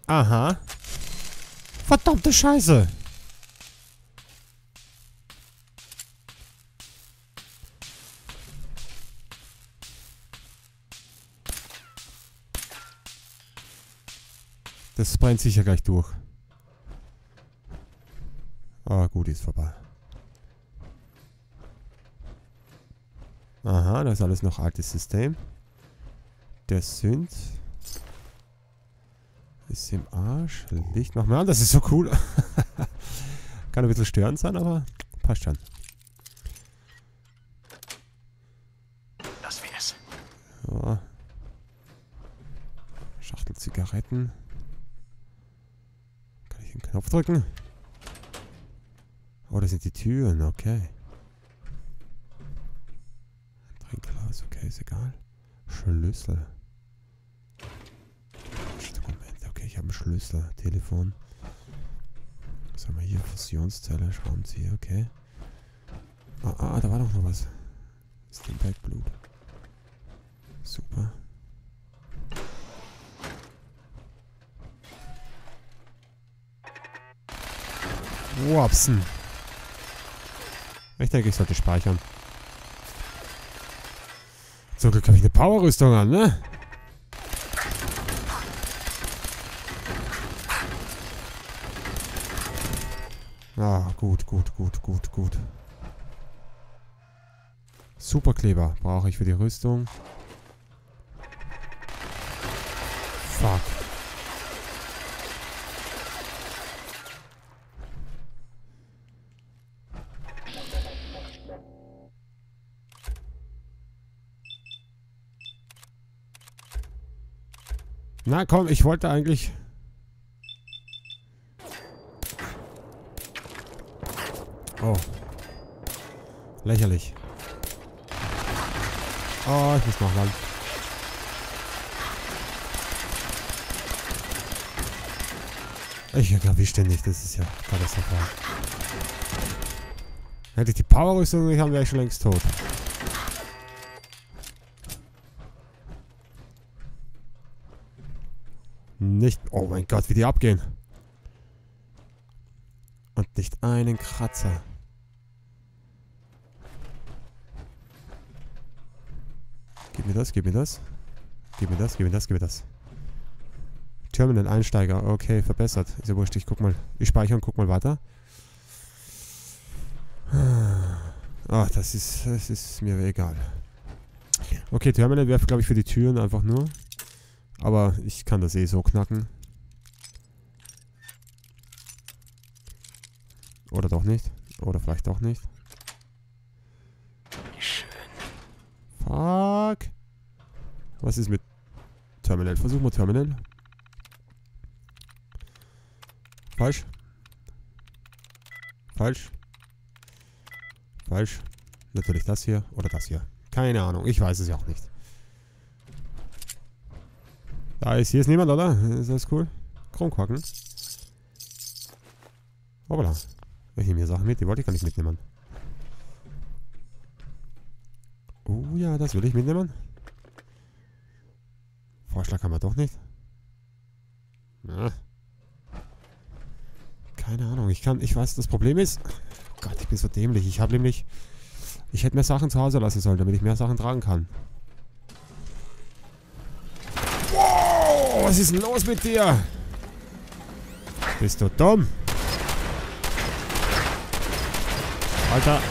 Aha. Verdammte Scheiße. Das brennt sicher gleich durch. Ah, gut, ist vorbei. Aha, das ist alles noch altes System. Der Synth ist im Arsch. Licht machen wir an, das ist so cool. Kann ein bisschen störend sein, aber passt schon. Das wär's. So. Schachtel Zigaretten. Kann ich den Knopf drücken? Oh, das sind die Türen, okay. Trinkglas, okay, ist egal. Schlüssel. Dokumente, okay, ich habe einen Schlüssel. Telefon. Was haben wir hier? Fusionszelle, Schraubenzieher, okay. Da war doch noch was. Steamback-Blut. Super. Wopsen. Ich denke, ich sollte speichern. Zum Glück habe ich eine Powerrüstung an, ne? Ah, gut. Superkleber brauche ich für die Rüstung. Fuck. Na komm, ich wollte eigentlich... Oh. Lächerlich. Oh, ich muss noch lang. Ich erwische den nicht, das ist ja katastrophal. Hätte ich die Powerrüstung nicht haben, wäre ich schon längst tot. Nicht... Oh mein Gott, wie die abgehen. Und nicht einen Kratzer. Gib mir das, gib mir das. Gib mir das, gib mir das, gib mir das. Terminal Einsteiger, okay, verbessert. Ist ja wurscht, ich guck mal. Ich speichere und guck mal weiter. Ach, das ist mir egal. Okay, Terminal wäre, glaube ich, für die Türen einfach nur. Aber ich kann das eh so knacken. Oder doch nicht. Oder vielleicht doch nicht. Schön. Fuck. Was ist mit Terminal? Versuchen wir Terminal. Falsch. Falsch. Falsch. Natürlich das hier oder das hier. Keine Ahnung. Ich weiß es ja auch nicht. Hier ist niemand, oder? Ist das cool? Kronkorken. Hoppala. Ich nehme hier Sachen mit, die wollte ich gar nicht mitnehmen. Oh ja, das will ich mitnehmen. Vorschlag haben wir doch nicht. Na. Keine Ahnung, ich weiß, das Problem ist... Oh Gott, ich bin so dämlich. Ich hätte mehr Sachen zu Hause lassen sollen, damit ich mehr Sachen tragen kann. Wow, was ist denn los mit dir? Bist du dumm? Alter.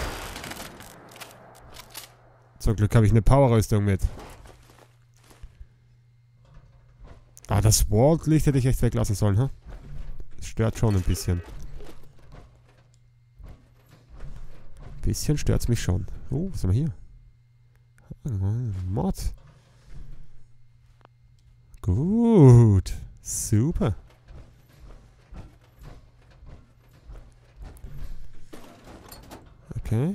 Zum Glück habe ich eine Powerrüstung mit. Ah, das Wardlicht hätte ich echt weglassen sollen, ha? Das stört schon ein bisschen. Ein bisschen stört es mich schon. Oh, was haben wir hier? Mod. Gut. Super. Okay.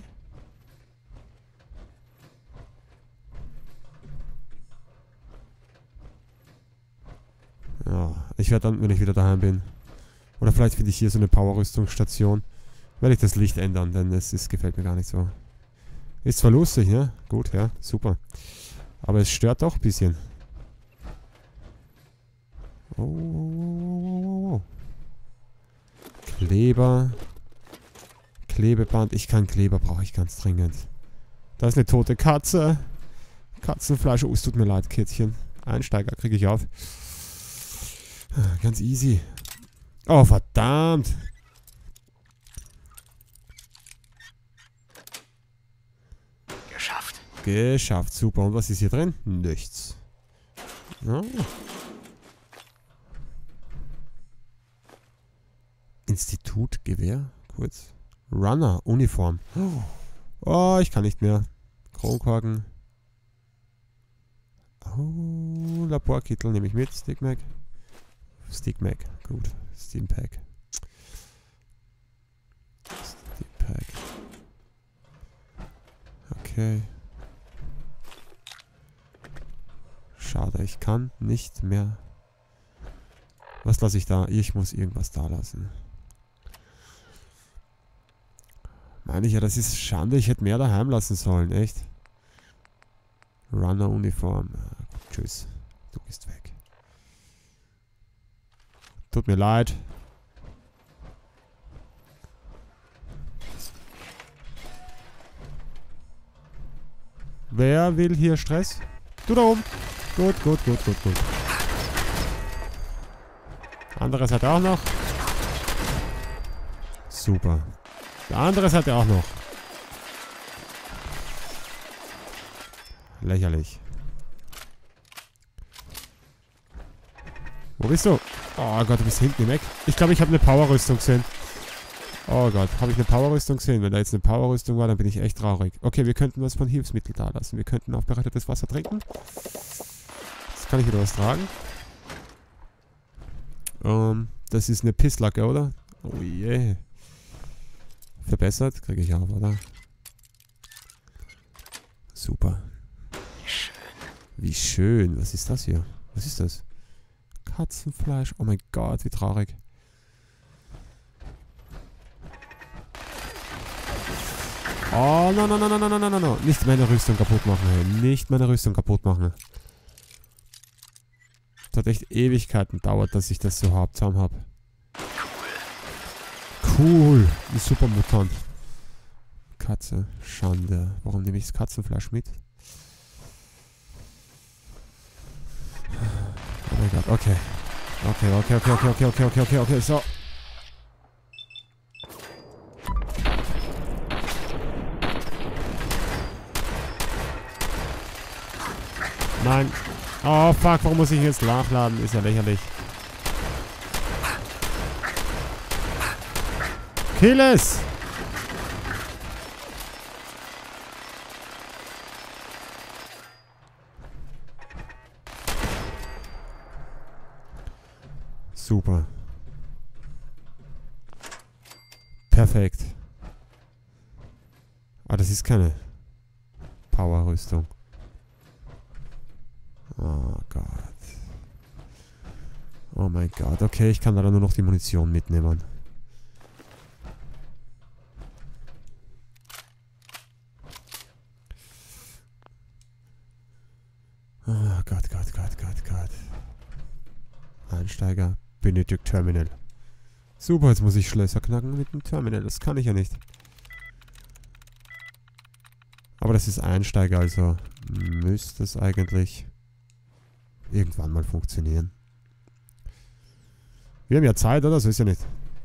Ja, ich werde dann, wenn ich wieder daheim bin. Oder vielleicht finde ich hier so eine Powerrüstungsstation. Werde ich das Licht ändern, denn es gefällt mir gar nicht so. Ist zwar lustig, ne? Gut, ja, super. Aber es stört doch ein bisschen. Oh. Kleber. Klebeband. Ich kann Kleber, brauche ich ganz dringend. Da ist eine tote Katze. Katzenfleisch. Oh, es tut mir leid, Kätzchen. Einsteiger kriege ich auf. Ganz easy. Oh, verdammt. Geschafft. Geschafft. Super. Und was ist hier drin? Nichts. Ja. Institut, Gewehr. Kurz. Runner, Uniform. Oh, ich kann nicht mehr. Kronkorken. Oh, Laborkittel nehme ich mit. Stickmac. Stickmac. Gut. Steampack. Steampack. Okay. Schade, ich kann nicht mehr. Was lasse ich da? Ich muss irgendwas da lassen. Meine ich ja, das ist Schande. Ich hätte mehr daheim lassen sollen, echt. Runner-Uniform. Tschüss. Du bist weg. Tut mir leid. Wer will hier Stress? Du da oben. Gut. Andere Seite auch noch. Super. Der andere Seite auch noch. Lächerlich. Wo bist du? Oh Gott, du bist hinten im Eck. Ich glaube, ich habe eine Powerrüstung gesehen. Oh Gott, habe ich eine Powerrüstung gesehen? Wenn da jetzt eine Powerrüstung war, dann bin ich echt traurig. Okay, wir könnten was von Hilfsmittel da lassen. Wir könnten aufbereitetes Wasser trinken. Jetzt kann ich wieder was tragen. Das ist eine Pisslacke, oder? Oh je. Verbessert, kriege ich auch, oder? Super. Wie schön. Was ist das hier? Was ist das? Katzenfleisch. Oh mein Gott, wie traurig. Oh, no. Nicht meine Rüstung kaputt machen, hey. Nicht meine Rüstung kaputt machen. Das hat echt Ewigkeiten gedauert, dass ich das so zusammen habe. Cool. Ein Supermutant. Katze. Schande. Warum nehme ich das Katzenfleisch mit? Oh mein Gott. Okay. Okay. So. Nein. Oh fuck, warum muss ich jetzt nachladen? Ist ja lächerlich. Kill es! Super. Perfekt. Ah, das ist keine Powerrüstung. Oh Gott. Oh mein Gott. Okay, ich kann leider nur noch die Munition mitnehmen. Oh Gott. Einsteiger. Benötigt Terminal. Super, jetzt muss ich Schlösser knacken mit dem Terminal. Das kann ich ja nicht. Aber das ist Einsteiger, also müsste es eigentlich irgendwann mal funktionieren. Wir haben ja Zeit, oder? So ist ja nicht.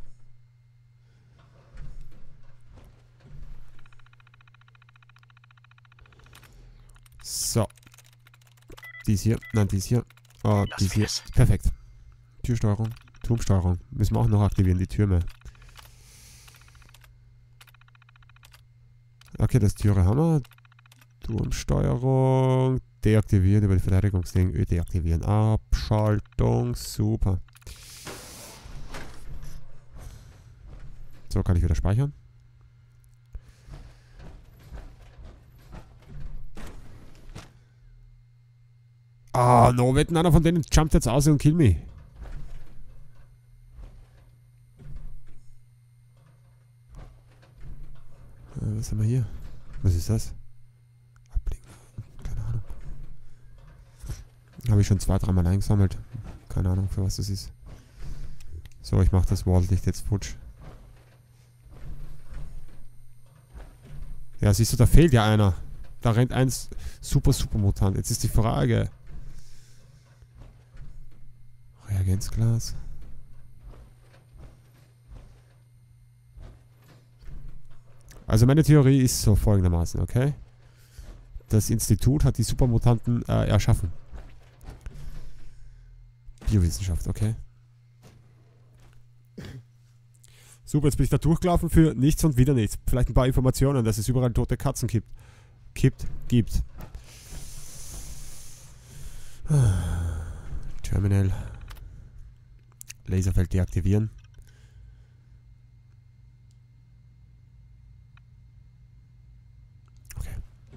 So. Dies hier. Nein, dies hier. Oh, dies hier. Perfekt. Türsteuerung. Turmsteuerung. Müssen wir auch noch aktivieren, die Türme. Okay, das Türe haben wir. Turmsteuerung. Deaktivieren über die Verteidigungsding. Deaktivieren. Abschaltung. Super. So, kann ich wieder speichern. Ah, no, wetten, einer von denen jumpt jetzt aus und kill me. Was haben wir hier? Was ist das? Ablegen. Keine Ahnung. Habe ich schon 2-3 Mal eingesammelt. Keine Ahnung, für was das ist. So, ich mach das Waldlicht jetzt futsch. Ja, siehst du, da fehlt ja einer. Da rennt ein super Mutant. Jetzt ist die Frage. Reagenzglas. Also meine Theorie ist so folgendermaßen, okay? Das Institut hat die Supermutanten erschaffen. Biowissenschaft, okay. Super, jetzt bin ich da durchgelaufen für nichts und wieder nichts. Vielleicht ein paar Informationen, dass es überall tote Katzen gibt. Gibt. Terminal. Laserfeld deaktivieren. Okay.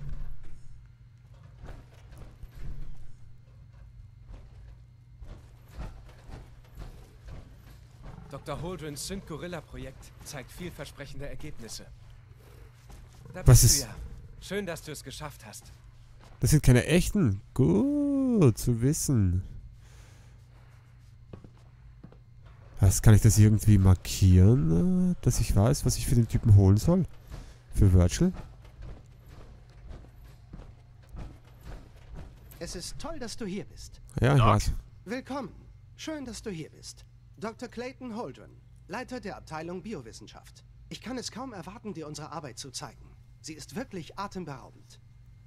Dr. Holdrens Synth-Gorilla-Projekt zeigt vielversprechende Ergebnisse. Da Was bist du ist... ja. Schön, dass du es geschafft hast. Das sind keine echten. Gut zu wissen. Was, kann ich das irgendwie markieren, dass ich weiß, was ich für den Typen holen soll? Für Virtual? Es ist toll, dass du hier bist. Ja, ich Doc. weiß. Willkommen. Schön, dass du hier bist. Dr. Clayton Holdren, Leiter der Abteilung Biowissenschaft. Ich kann es kaum erwarten, dir unsere Arbeit zu zeigen. Sie ist wirklich atemberaubend.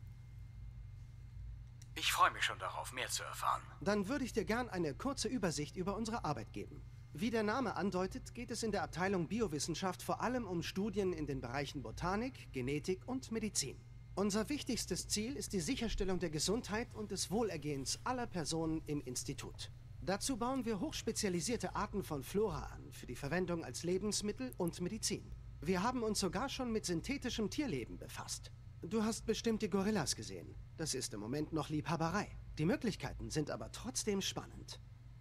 Ich freue mich schon darauf, mehr zu erfahren. Dann würde ich dir gern eine kurze Übersicht über unsere Arbeit geben. Wie der Name andeutet, geht es in der Abteilung Biowissenschaft vor allem um Studien in den Bereichen Botanik, Genetik und Medizin. Unser wichtigstes Ziel ist die Sicherstellung der Gesundheit und des Wohlergehens aller Personen im Institut. Dazu bauen wir hochspezialisierte Arten von Flora an, für die Verwendung als Lebensmittel und Medizin. Wir haben uns sogar schon mit synthetischem Tierleben befasst. Du hast bestimmt die Gorillas gesehen. Das ist im Moment noch Liebhaberei. Die Möglichkeiten sind aber trotzdem spannend.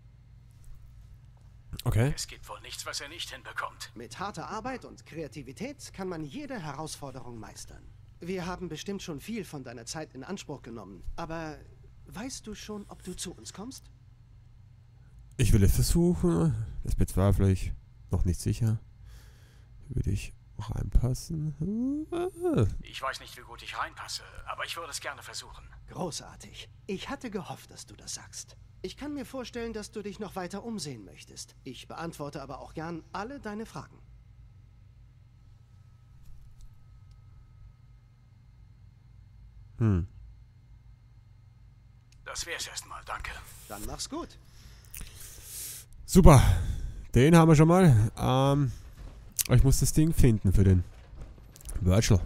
Okay. Es gibt wohl nichts, was er nicht hinbekommt. Mit harter Arbeit und Kreativität kann man jede Herausforderung meistern. Wir haben bestimmt schon viel von deiner Zeit in Anspruch genommen. Aber weißt du schon, ob du zu uns kommst? Ich will es versuchen. Das bezweifle ich. Noch nicht sicher. Würde ich reinpassen? Ich weiß nicht, wie gut ich reinpasse, aber ich würde es gerne versuchen. Großartig. Ich hatte gehofft, dass du das sagst. Ich kann mir vorstellen, dass du dich noch weiter umsehen möchtest. Ich beantworte aber auch gern alle deine Fragen. Das wär's erstmal, danke. Dann mach's gut. Super. Den haben wir schon mal. Ich muss das Ding finden für den Virtual.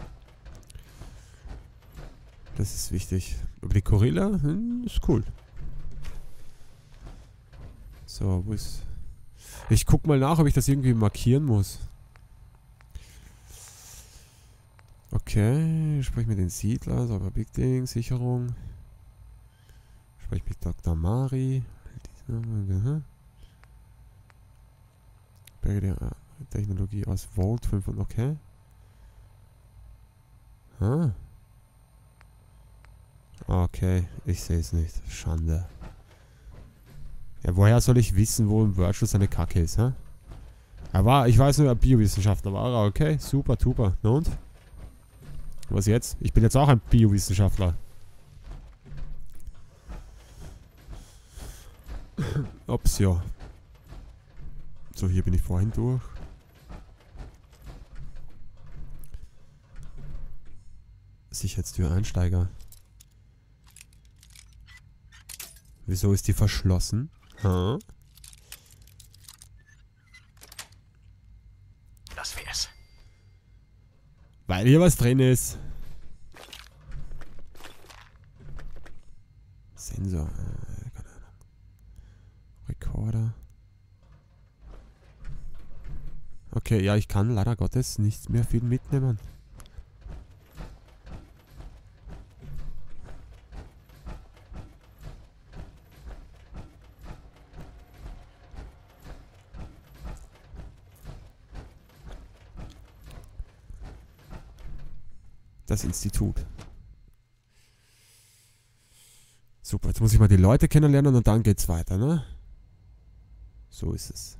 Das ist wichtig. Aber die Gorilla ist cool. So, wo ist... Ich guck mal nach, ob ich das irgendwie markieren muss. Okay, sprich mit den Siedler, sauber Big Ding, Sicherung. Sprich mit Dr. Mari. Berge der Technologie aus Vault 5 und okay. Okay, ich sehe es nicht. Schande. Ja, woher soll ich wissen, wo im Virtual seine Kacke ist, hä? Ich weiß nur, Biowissenschaftler war er, okay. Super, super. Na und? Was jetzt? Ich bin jetzt auch ein Biowissenschaftler. Ups, ja. So, hier bin ich vorhin durch. Sicherheitstür Einsteiger. Wieso ist die verschlossen? Das wär's. Weil hier was drin ist. Sensor. Keine Ahnung. Rekorder. Okay, ja, ich kann leider Gottes nicht mehr viel mitnehmen. Das Institut. Super, jetzt muss ich mal die Leute kennenlernen und dann geht's weiter, ne? So ist es.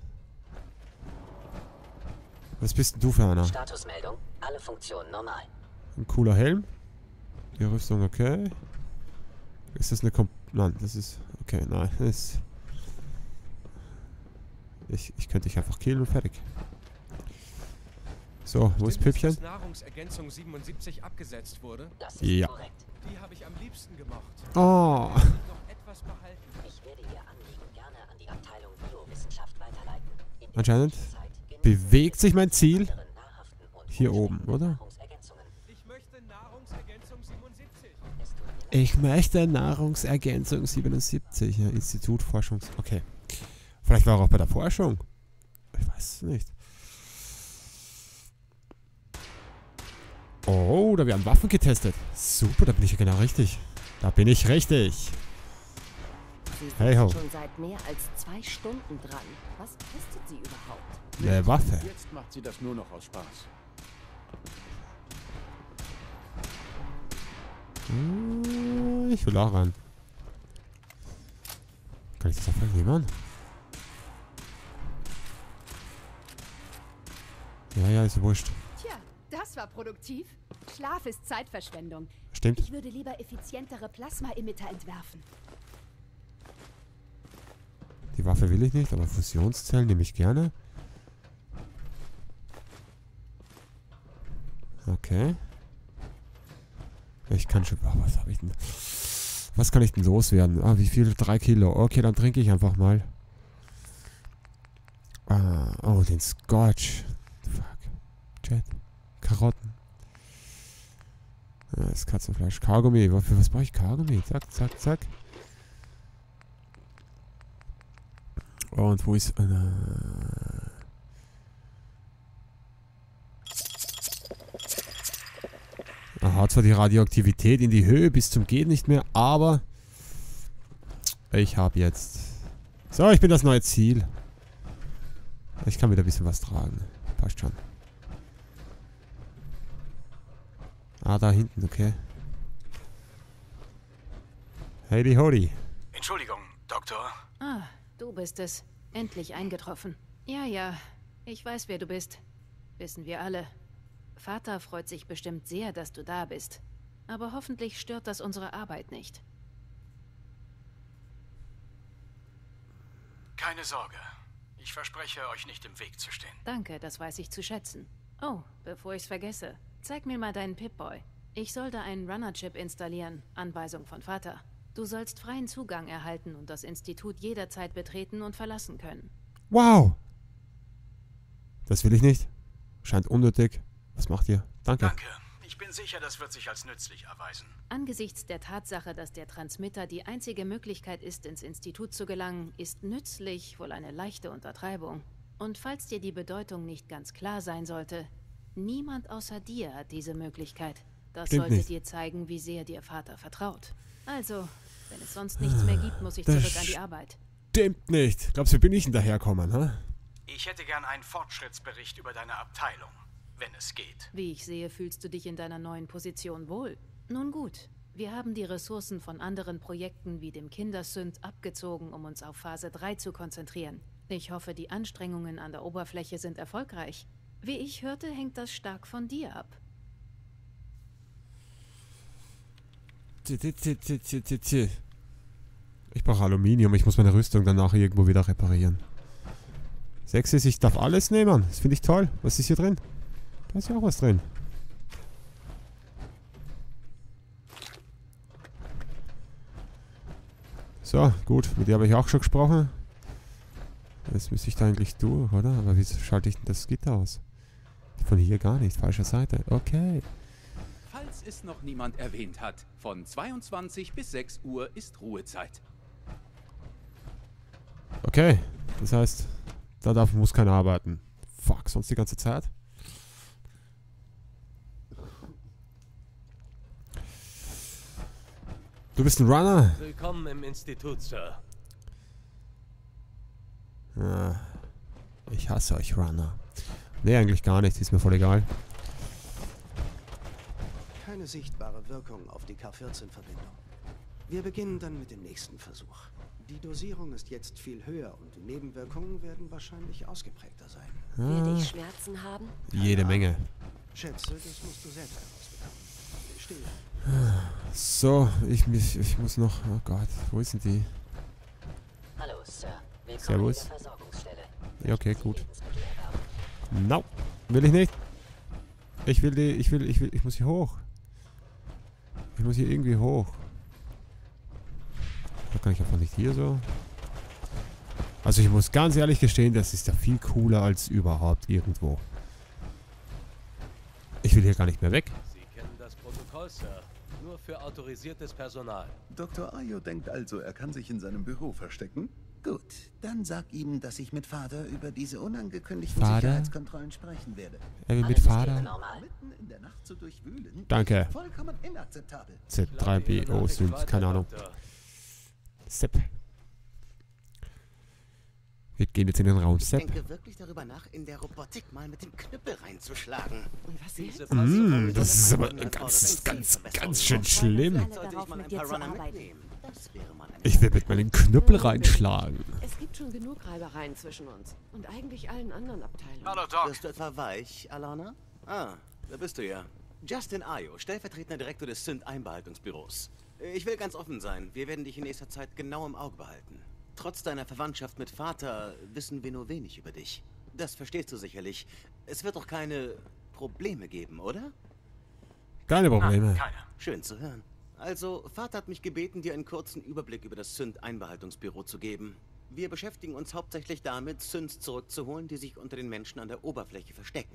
Was bist denn du für einer? Statusmeldung, alle Funktionen normal. Ein cooler Helm. Die Rüstung, okay. Ist das eine Nein, das ist... Okay, nein, das ist... Ich könnte dich einfach killen und fertig. So, wo ist Püppchen? Dass Nahrungsergänzung 77 abgesetzt wurde? Das ist Ja. korrekt. Die habe ich am liebsten gemocht. Oh. Noch etwas behalten. Ich werde Ihr Anliegen gerne an die Abteilung Biowissenschaft weiterleiten. In der Anscheinend Zwischenzeit genießen bewegt sich mein Ziel Sie andere nahrhaften und hier oben, wohlschmeckende oder? Nahrungsergänzungen. Ich möchte Nahrungsergänzung 77. Es tut mir leid. Ich möchte Nahrungsergänzung 77. Ja, Institut Forschungs... Okay. Vielleicht war er auch bei der Forschung. Ich weiß es nicht. Oh, da werden Waffen getestet. Super, da bin ich ja genau richtig. Da bin ich richtig. Sie sind Hey ho. schon seit mehr als 2 Stunden dran. Was testet sie überhaupt? Eine Waffe. Jetzt macht sie das nur noch aus Spaß. Ich will auch ran. Kann ich das einfach nehmen? Ja, ist wurscht. Tja, das war produktiv. Schlaf ist Zeitverschwendung. Stimmt. Ich würde lieber effizientere Plasma-Emitter entwerfen. Die Waffe will ich nicht, aber Fusionszellen nehme ich gerne. Okay. Ich kann schon... Oh, was habe ich denn... Was kann ich denn loswerden? Ah, wie viel? 3 Kilo. Okay, dann trinke ich einfach mal. Ah, oh, den Scotch. Fuck. Chat. Karotten. Ah, das Katzenfleisch. Kaugummi. Für was brauche ich Kaugummi? Zack, zack, zack. Und wo ist... Aha, zwar die Radioaktivität in die Höhe bis zum Geht nicht mehr, aber ich habe jetzt... So, ich bin das neue Ziel. Ich kann wieder ein bisschen was tragen. Passt schon. Ah, da hinten, okay. Heidi Hodi. Entschuldigung, Doktor. Ah, du bist es. Endlich eingetroffen. Ja, ja. Ich weiß, wer du bist. Wissen wir alle. Vater freut sich bestimmt sehr, dass du da bist. Aber hoffentlich stört das unsere Arbeit nicht. Keine Sorge. Ich verspreche, euch nicht im Weg zu stehen. Danke, das weiß ich zu schätzen. Oh, bevor ich's vergesse. Zeig mir mal deinen Pip-Boy. Ich sollte einen Runner-Chip installieren. Anweisung von Vater. Du sollst freien Zugang erhalten und das Institut jederzeit betreten und verlassen können. Wow! Das will ich nicht. Scheint unnötig. Was macht ihr? Danke. Danke. Ich bin sicher, das wird sich als nützlich erweisen. Angesichts der Tatsache, dass der Transmitter die einzige Möglichkeit ist, ins Institut zu gelangen, ist nützlich wohl eine leichte Untertreibung. Und falls dir die Bedeutung nicht ganz klar sein sollte, niemand außer dir hat diese Möglichkeit. Das Stimmt sollte nicht. dir zeigen, wie sehr dir Vater vertraut. Also, wenn es sonst nichts mehr gibt, muss ich Das zurück an die Arbeit. Stimmt nicht. Glaubst du, wie bin ich denn daherkommen, hä? Ich hätte gern einen Fortschrittsbericht über deine Abteilung, wenn es geht. Wie ich sehe, fühlst du dich in deiner neuen Position wohl. Nun gut, wir haben die Ressourcen von anderen Projekten wie dem Kindersünd abgezogen, um uns auf Phase 3 zu konzentrieren. Ich hoffe, die Anstrengungen an der Oberfläche sind erfolgreich. Wie ich hörte, hängt das stark von dir ab. Ich brauche Aluminium. Ich muss meine Rüstung danach irgendwo wieder reparieren. 6 ist, ich darf alles nehmen. Das finde ich toll. Was ist hier drin? Da ist ja auch was drin. So, gut. Mit der habe ich auch schon gesprochen. Jetzt müsste ich da eigentlich durch, oder? Aber wie schalte ich denn das Gitter aus? Von hier gar nicht. Falsche Seite. Okay. Falls es noch niemand erwähnt hat, von 22 bis 6 Uhr ist Ruhezeit. Okay. Das heißt, muss keiner arbeiten. Fuck, sonst die ganze Zeit? Du bist ein Runner? Willkommen im Institut, Sir. Ah, ich hasse euch Runner. Nee, eigentlich gar nicht. Ist mir voll egal. Keine sichtbare Wirkung auf die K14-Verbindung. Wir beginnen dann mit dem nächsten Versuch. Die Dosierung ist jetzt viel höher und die Nebenwirkungen werden wahrscheinlich ausgeprägter sein. Werde ich Schmerzen haben? Jede Menge. Schätze, das musst du selbst herausbekommen. Still. So, ich muss noch... Oh Gott, wo ist denn die? Hallo, Sir. Willkommen Servus. in der Versorgungsstelle. Ja, okay, gut. Lebensmittel erwerben. No, will ich nicht. Ich muss hier hoch. Ich muss hier irgendwie hoch. Da kann ich einfach nicht hier so. Also ich muss ganz ehrlich gestehen, das ist ja viel cooler als überhaupt irgendwo. Ich will hier gar nicht mehr weg. Sie kennen das Protokoll, Sir. Nur für autorisiertes Personal. Dr. Ayo denkt also, er kann sich in seinem Büro verstecken? Gut, dann sag ihm, dass ich mit Vater über diese unangekündigten Vater? Sicherheitskontrollen sprechen werde. Er will Alle mit Systeme Vater. normal. Mitten in der Nacht zu durchwühlen? Danke. Ist vollkommen inakzeptabel. Z3BO Synth, keine Ahnung. Sepp. Wir gehen jetzt in den Raum Ich Sepp. denke wirklich darüber nach, in der Robotik mal mit dem Knüppel reinzuschlagen. Und was jetzt? Das ist aber ganz schön schlimm. Alle Sollte ich darauf, mal ein mit dir paar zu Runner arbeiten. mitnehmen? Das wäre mal eine Ich will mit meinen Knüppel reinschlagen. Es gibt schon genug Reibereien zwischen uns. Und eigentlich allen anderen Abteilungen. Hallo, Doc. Bist du etwa weich, Alana? Ah, da bist du ja. Justin Ayo, stellvertretender Direktor des Synth-Einbehaltungsbüros. Ich will ganz offen sein, wir werden dich in nächster Zeit genau im Auge behalten. Trotz deiner Verwandtschaft mit Vater wissen wir nur wenig über dich. Das verstehst du sicherlich. Es wird doch keine Probleme geben, oder? Keine Probleme. Keine. Schön zu hören. Also, Vater hat mich gebeten, dir einen kurzen Überblick über das Synth-Einbehaltungsbüro zu geben. Wir beschäftigen uns hauptsächlich damit, Synths zurückzuholen, die sich unter den Menschen an der Oberfläche verstecken.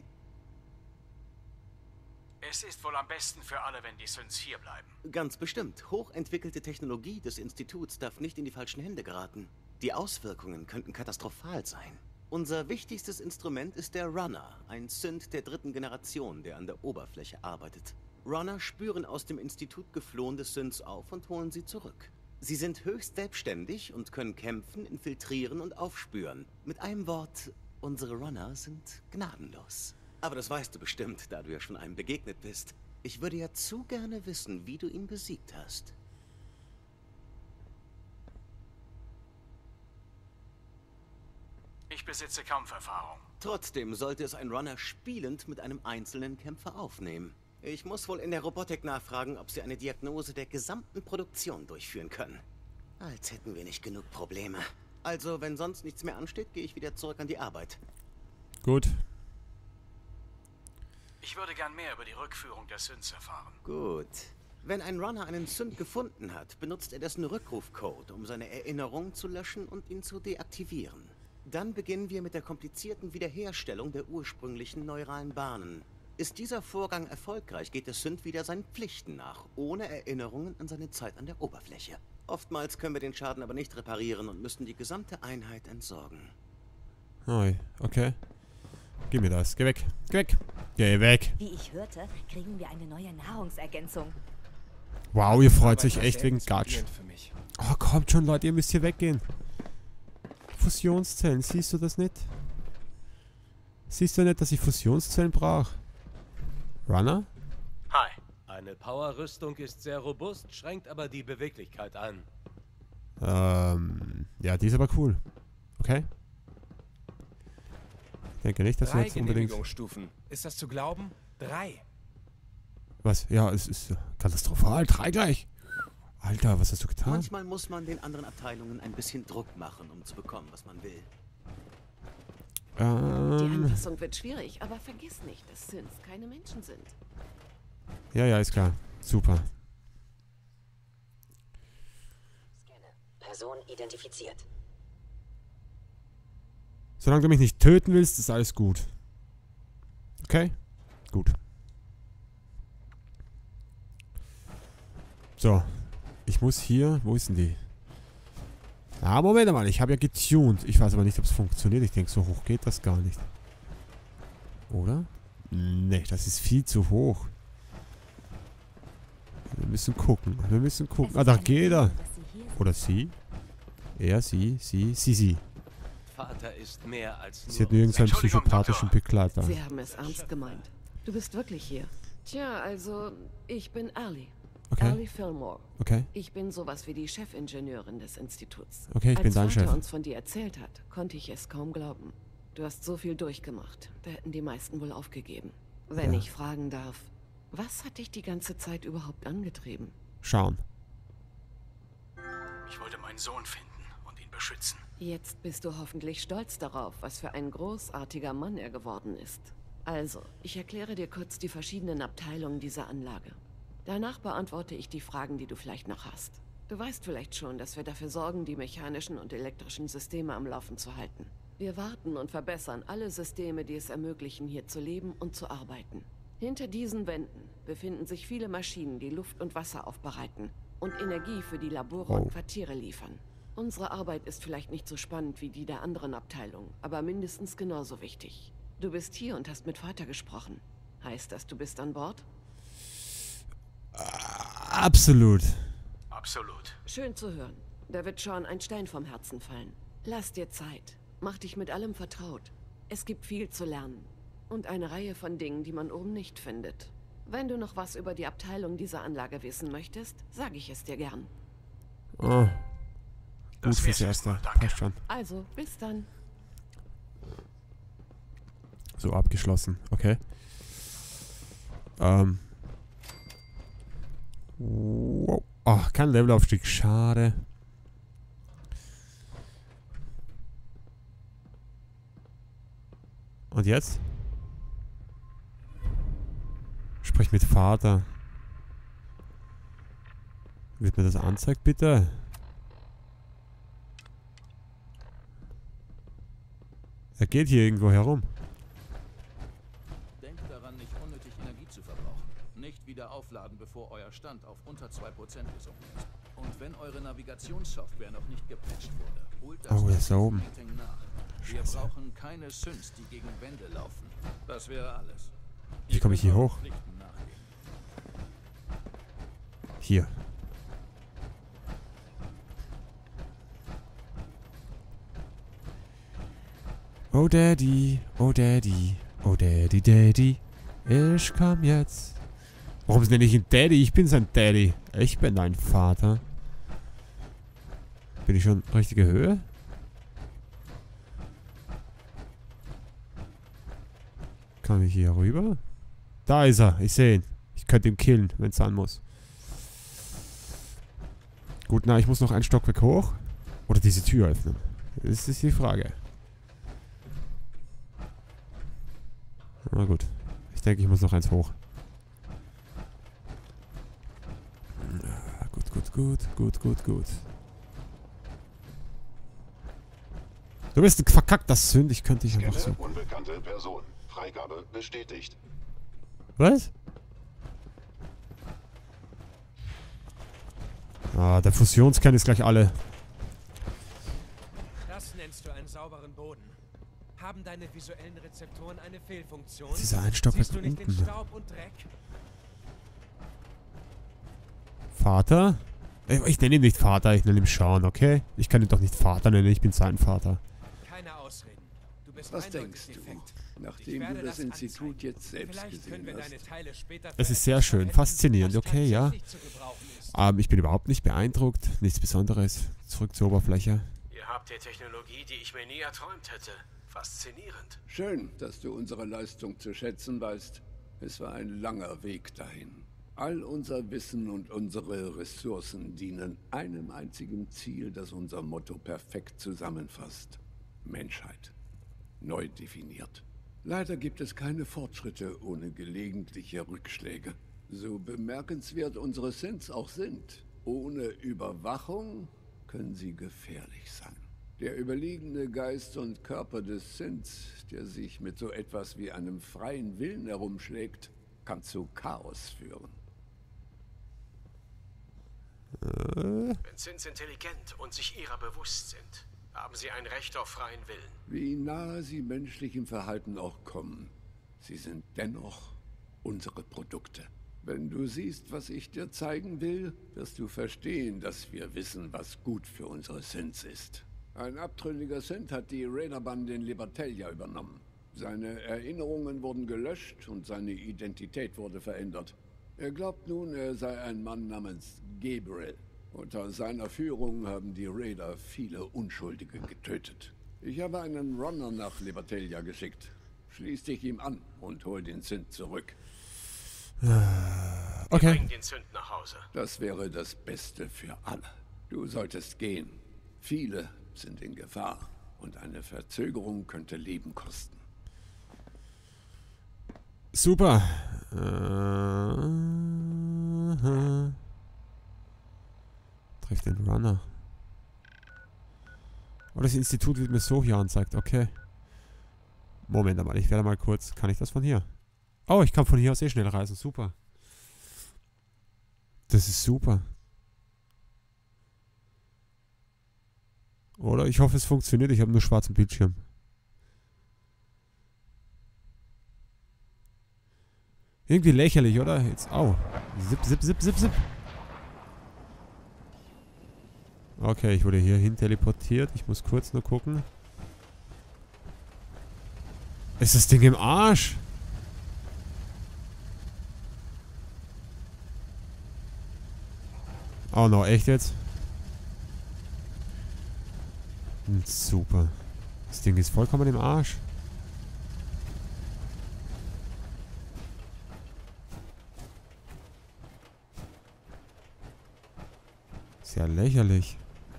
Es ist wohl am besten für alle, wenn die Synths hier bleiben. Ganz bestimmt. Hochentwickelte Technologie des Instituts darf nicht in die falschen Hände geraten. Die Auswirkungen könnten katastrophal sein. Unser wichtigstes Instrument ist der Runner, ein Synth der 3. Generation, der an der Oberfläche arbeitet. Runner spüren aus dem Institut geflohene Synths auf und holen sie zurück. Sie sind höchst selbstständig und können kämpfen, infiltrieren und aufspüren. Mit einem Wort, unsere Runner sind gnadenlos. Aber das weißt du bestimmt, da du ja schon einem begegnet bist. Ich würde ja zu gerne wissen, wie du ihn besiegt hast. Ich besitze Kampferfahrung. Trotzdem sollte es ein Runner spielend mit einem einzelnen Kämpfer aufnehmen. Ich muss wohl in der Robotik nachfragen, ob sie eine Diagnose der gesamten Produktion durchführen können. Als hätten wir nicht genug Probleme. Also, wenn sonst nichts mehr ansteht, gehe ich wieder zurück an die Arbeit. Gut. Ich würde gern mehr über die Rückführung der Synths erfahren. Gut. Wenn ein Runner einen Synth gefunden hat, benutzt er dessen Rückrufcode, um seine Erinnerungen zu löschen und ihn zu deaktivieren. Dann beginnen wir mit der komplizierten Wiederherstellung der ursprünglichen neuralen Bahnen. Ist dieser Vorgang erfolgreich, geht der Synth wieder seinen Pflichten nach, ohne Erinnerungen an seine Zeit an der Oberfläche. Oftmals können wir den Schaden aber nicht reparieren und müssen die gesamte Einheit entsorgen. Oi, okay. Gib mir das. Geh weg. Geh weg. Geh weg. Wie ich hörte, kriegen wir eine neue Nahrungsergänzung. Wow, ihr freut sich echt wegen Gatsch. Für mich. Oh, kommt schon, Leute, ihr müsst hier weggehen. Fusionszellen, siehst du das nicht? Siehst du nicht, dass ich Fusionszellen brauche? Runner? Hi. Eine Power-Rüstung ist sehr robust, schränkt aber die Beweglichkeit ein. Ja, die ist aber cool. Okay. Ich denke nicht, dass wir 3 jetzt unbedingt... Genehmigungsstufen. Ist das zu glauben? 3. Was? Ja, es ist katastrophal. 3 gleich. Alter, was hast du getan? Manchmal muss man den anderen Abteilungen ein bisschen Druck machen, um zu bekommen, was man will. Die Anpassung wird schwierig, aber vergiss nicht, dass Synths keine Menschen sind. Ja, ist klar. Super. Scanne. Person identifiziert. Solange du mich nicht töten willst, ist alles gut. Okay? Gut. So. Ich muss hier... Wo ist denn die? Ah, Moment mal. Ich habe ja getuned. Ich weiß aber nicht, ob es funktioniert. Ich denke, so hoch geht das gar nicht. Oder? Nee, das ist viel zu hoch. Wir müssen gucken. Wir müssen gucken. Ah, da geht er. Oder sie. Er, sie. Vater ist mehr als Sie hat nur irgendeinen psychopathischen Begleiter. Sie haben es ernst gemeint. Du bist wirklich hier. Tja, also, ich bin Ali. Okay. Ellie Fillmore. Okay. Ich bin sowas wie die Chefingenieurin des Instituts. Okay, ich bin dein Als Chef. Vater uns von dir erzählt hat, konnte ich es kaum glauben. Du hast so viel durchgemacht. Da hätten die meisten wohl aufgegeben. Wenn ich fragen darf, was hat dich die ganze Zeit überhaupt angetrieben? Schauen. Ich wollte meinen Sohn finden und ihn beschützen. Jetzt bist du hoffentlich stolz darauf, was für ein großartiger Mann er geworden ist. Also, ich erkläre dir kurz die verschiedenen Abteilungen dieser Anlage. Danach beantworte ich die Fragen, die du vielleicht noch hast. Du weißt vielleicht schon, dass wir dafür sorgen, die mechanischen und elektrischen Systeme am Laufen zu halten. Wir warten und verbessern alle Systeme, die es ermöglichen, hier zu leben und zu arbeiten. Hinter diesen Wänden befinden sich viele Maschinen, die Luft und Wasser aufbereiten und Energie für die Labore und Quartiere liefern. Unsere Arbeit ist vielleicht nicht so spannend wie die der anderen Abteilungen, aber mindestens genauso wichtig. Du bist hier und hast mit Vater gesprochen. Heißt das, du bist an Bord? Absolut. Absolut. Schön zu hören. Da wird Sean ein Stein vom Herzen fallen. Lass dir Zeit. Mach dich mit allem vertraut. Es gibt viel zu lernen. Und eine Reihe von Dingen, die man oben nicht findet. Wenn du noch was über die Abteilung dieser Anlage wissen möchtest, sage ich es dir gern. Oh. Gut fürs Erste. Passt schon. Also, bis dann. So abgeschlossen. Okay. Wow. Oh, kein Levelaufstieg. Schade. Und jetzt? Sprich mit Vater. Wird mir das angezeigt, bitte? Er geht hier irgendwo herum. Denkt daran, nicht unnötig Energie zu verbrauchen. Nicht wieder aufladen, bevor euer Stand auf unter 2% gesunken ist. Und wenn eure Navigationssoftware noch nicht gepatcht wurde, holt das Oh, er ist da oben. Meeting nach. Wir brauchen keine Synths, die gegen Wände laufen. Das wäre alles. Wie komme ich hier hoch? Hier. Oh Daddy, oh Daddy, oh Daddy, Daddy, ich komm jetzt. Warum nenne ich ihn Daddy? Ich bin sein Daddy. Ich bin dein Vater. Bin ich schon richtige Höhe? Kann ich hier rüber? Da ist er, ich sehe ihn. Ich könnte ihn killen, wenn es sein muss. Gut, na, ich muss noch ein Stockwerk hoch. Oder diese Tür öffnen. Das ist die Frage. Na gut. Ich denke, ich muss noch eins hoch. Gut. Du bist ein verkackter Sünd. Ich könnte dich einfach so... Unbekannte Person. Freigabe bestätigt. Was? Ah, der Fusionskern ist gleich alle. Das nennst du einen sauberen Boden. Haben deine visuellen Rezeptoren eine Fehlfunktion? Dieser ein Stockwerk Siehst du nicht den unten. Staub und Dreck? Vater? Ich nenne ihn nicht Vater, ich nenne ihn Sean, okay? Ich kann ihn doch nicht Vater nennen, ich bin sein Vater. Keine Ausreden. Du bist Was eindeutig denkst du, defekt. nachdem du das Institut jetzt selbst gesehen hast? Es ist sehr schön, faszinierend, okay, ja. Ich bin überhaupt nicht beeindruckt, nichts Besonderes. Zurück zur Oberfläche. Ihr habt die Technologie, die ich mir nie erträumt hätte. Faszinierend. Schön, dass du unsere Leistung zu schätzen weißt. Es war ein langer Weg dahin. All unser Wissen und unsere Ressourcen dienen einem einzigen Ziel, das unser Motto perfekt zusammenfasst. Menschheit. Neu definiert. Leider gibt es keine Fortschritte ohne gelegentliche Rückschläge. So bemerkenswert unsere Synths auch sind, ohne Überwachung können sie gefährlich sein. Der überliegende Geist und Körper des Synths, der sich mit so etwas wie einem freien Willen herumschlägt, kann zu Chaos führen. Wenn Synths intelligent und sich ihrer bewusst sind, haben sie ein Recht auf freien Willen. Wie nahe sie menschlichem Verhalten auch kommen, sie sind dennoch unsere Produkte. Wenn du siehst, was ich dir zeigen will, wirst du verstehen, dass wir wissen, was gut für unsere Synths ist. Ein abtrünniger Synth hat die Raiderbande in Libertalia übernommen. Seine Erinnerungen wurden gelöscht und seine Identität wurde verändert. Er glaubt nun, er sei ein Mann namens Gabriel. Unter seiner Führung haben die Raider viele Unschuldige getötet. Ich habe einen Runner nach Libertalia geschickt. Schließ dich ihm an und hol den Synth zurück. Okay. Bring den Synth nach Hause. Das wäre das Beste für alle. Du solltest gehen. Viele sind in Gefahr und eine Verzögerung könnte Leben kosten. Super. Treff den Runner. Oh, das Institut wird mir so hier angezeigt. Okay. Moment einmal, ich werde mal kurz... Kann ich das von hier? Oh, ich kann von hier aus eh schnell reisen. Super. Das ist super. Oder? Ich hoffe, es funktioniert. Ich habe nur schwarzen Bildschirm. Irgendwie lächerlich, oder? Jetzt, au. Zip, zip, zip, zip, zip. Okay, ich wurde hier hin teleportiert. Ich muss kurz nur gucken. Ist das Ding im Arsch? Oh no, echt jetzt? Super. Das Ding ist vollkommen im Arsch. Ist ja lächerlich.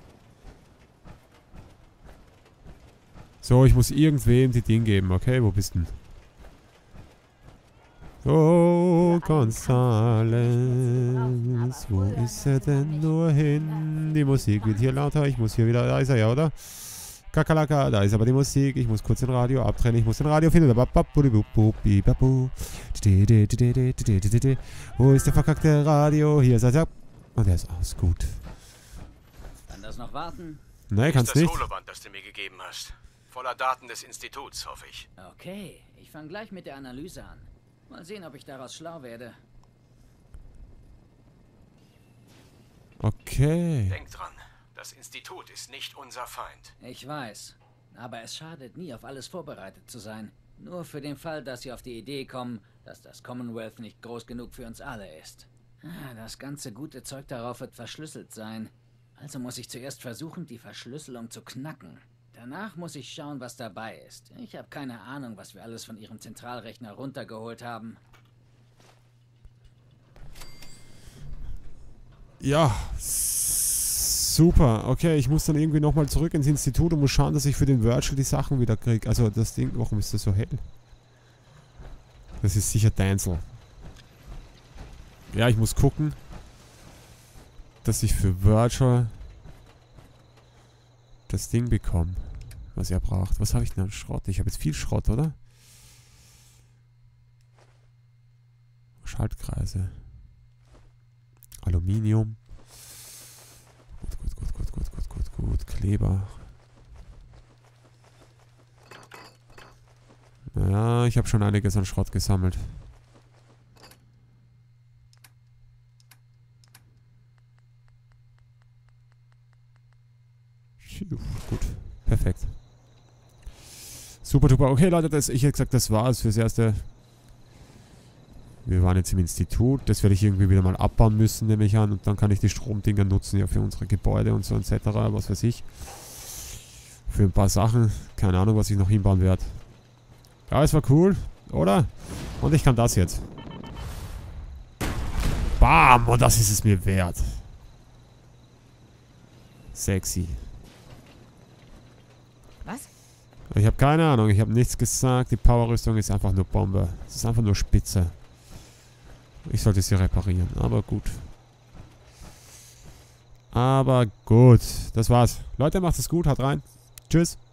So, ich muss irgendwem die Ding geben. Okay, wo bist du denn? Oh, Gonzales, wo ist er denn nur hin? Die Musik wird hier lauter. Ich muss hier wieder... Da ist er ja, oder? Kakalaka, da ist aber die Musik. Ich muss kurz den Radio abtrennen. Ich muss den Radio finden. Wo ist der verkackte Radio? Hier ist er. Und er ist aus. Gut. Kann das noch warten? Nein, kannst nicht. Das Holoband, das du mir gegeben hast. Voller Daten des Instituts, hoffe ich. Okay, ich fange gleich mit der Analyse an. Mal sehen, ob ich daraus schlau werde. Okay. Denk dran, das Institut ist nicht unser Feind. Ich weiß, aber es schadet nie, auf alles vorbereitet zu sein. Nur für den Fall, dass sie auf die Idee kommen, dass das Commonwealth nicht groß genug für uns alle ist. Das ganze gute Zeug darauf wird verschlüsselt sein. Also muss ich zuerst versuchen, die Verschlüsselung zu knacken. Danach muss ich schauen, was dabei ist. Ich habe keine Ahnung, was wir alles von ihrem Zentralrechner runtergeholt haben. Ja, super. Okay, ich muss dann irgendwie nochmal zurück ins Institut und muss schauen, dass ich für den Virtual die Sachen wieder kriege. Also das Ding, warum ist das so hell? Das ist sicher Denzel. Ja, ich muss gucken, dass ich für Virtual das Ding bekomme, was er braucht. Was habe ich denn an Schrott? Ich habe jetzt viel Schrott, oder? Schaltkreise. Aluminium. Gut. Kleber. Ja, ich habe schon einiges an Schrott gesammelt. Gut, perfekt. Super, duper. Okay, Leute, ich hätte gesagt, das war's fürs Erste. Wir waren jetzt im Institut. Das werde ich irgendwie wieder mal abbauen müssen, nehme ich an. Und dann kann ich die Stromdinger nutzen, ja, für unsere Gebäude und so etc. Was weiß ich. Für ein paar Sachen. Keine Ahnung, was ich noch hinbauen werde. Ja, es war cool, oder? Und ich kann das jetzt. Bam! Und das ist es mir wert. Sexy. Was? Ich habe keine Ahnung, ich habe nichts gesagt. Die Powerrüstung ist einfach nur Bombe. Es ist einfach nur Spitze. Ich sollte sie reparieren, aber gut. Aber gut, das war's. Leute, macht es gut, haut rein. Tschüss.